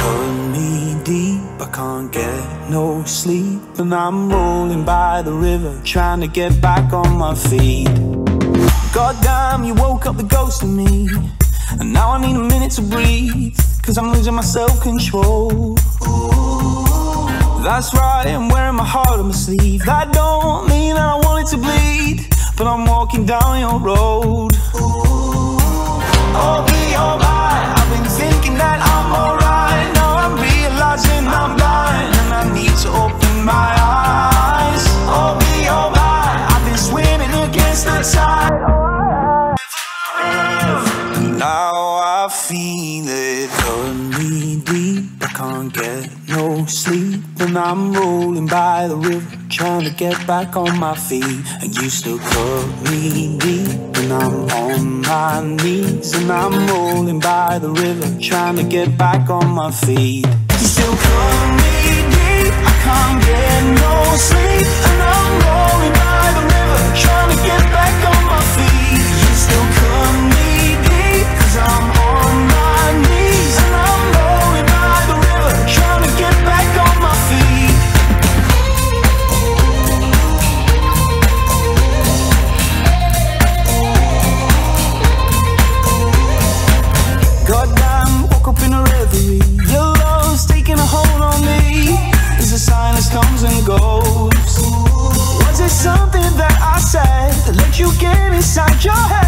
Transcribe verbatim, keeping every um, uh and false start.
cut me deep, I can't get no sleep. And I'm rolling by the river, trying to get back on my feet. Goddamn, you woke up the ghost in me, and now I need a minute to breathe, cause I'm losing my self-control. That's right, I'm wearing my heart on my sleeve. That don't mean that I want it to bleed, but I'm walking down your road. Oh, be alright, I've been thinking that I'm alright. Now I'm realizing I'm blind, and I need to open my eyes. Oh, be alright, I've been swimming against the tide. Now I feel it, cut me deep, I can't get no sleep. And I'm rolling by the river, trying to get back on my feet. And you still cut me deep, and I'm on my knees. And I'm rolling by the river, trying to get back on my feet. You still cut me deep, I can't get no sleep. And I'm rolling by the river, trying to get back on my feet. You still cut me deep, cause I'm on my knees. And I'm rolling by the river, trying to get back on my feet. Goddamn, woke up in a reverie. Your love's taking a hold on me. It's a sign that comes and goes. Was it something that I said that let you get inside your head?